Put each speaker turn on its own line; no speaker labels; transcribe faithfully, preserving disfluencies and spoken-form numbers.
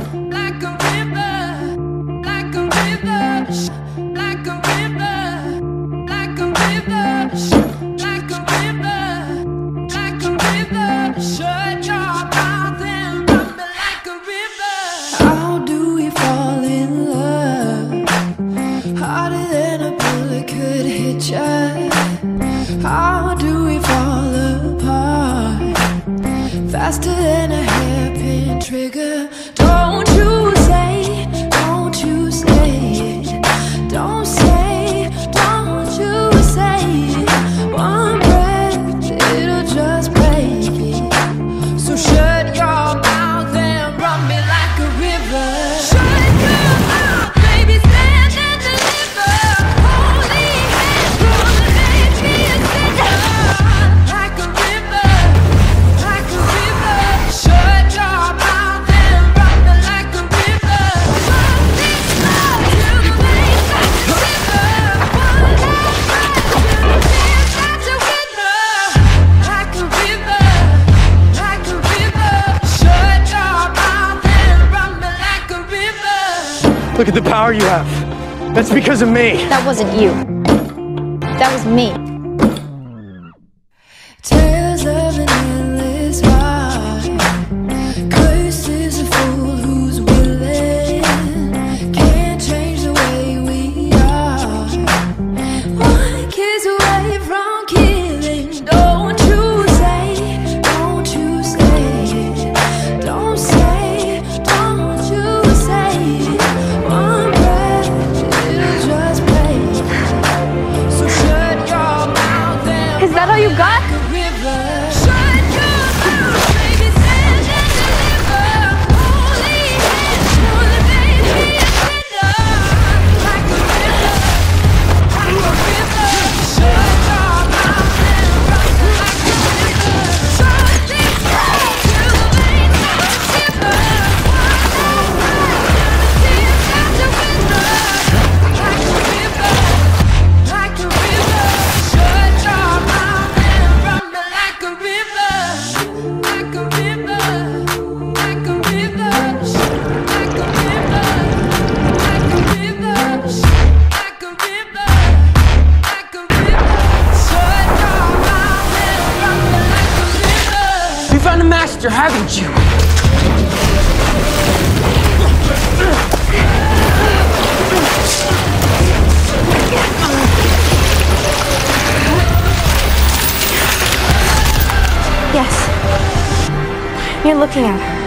like a river, like a river, like a river, like a river, like a river, like a river. Shut your mouth and run me like a river. How do we fall in love? Harder than a bullet could hit ya. How do we fall apart? Faster than a hairpin trigger. Don't you say, don't you say it. Don't say, don't you say it. One breath, it'll just break it. So shut your mouth and run me like a river. Shut your mouth, baby, stand and deliver. Holy hands, gonna make me a sinner. Like a river, like a river. Shut your mouth and run me like a river. Run this love till the veins start to shiver. One last breath till the tears start to wither. Like a river, like a river. Shut your mouth and run me like a river.
Look at the power you have. That's because of me.
That wasn't you. That was me.
Tales of an endless ride. Cursed is a fool who's willing. Can't change the way we are. One kiss away from killing. Don't you say, don't you say it. Don't say, don't you say it. One breath, it'll just break. So shut your mouth and
Is that all you got?
like a river. Shut your mouth, baby, stand and deliver. Holy hands, gonna make me a sinner. Like a river, like a river. Shut your mouth and run me like a river. Shut this mouth till the veins start to shiver. One last breath till the tears start to wither. Like a river, like a river. Shut your mouth and run me like a river. Like a river, like a river. Like a river, like a river. Like a river, like a river. Shut your mouth and run me like a river.
You found a master, haven't you?
Yes. You're looking at her.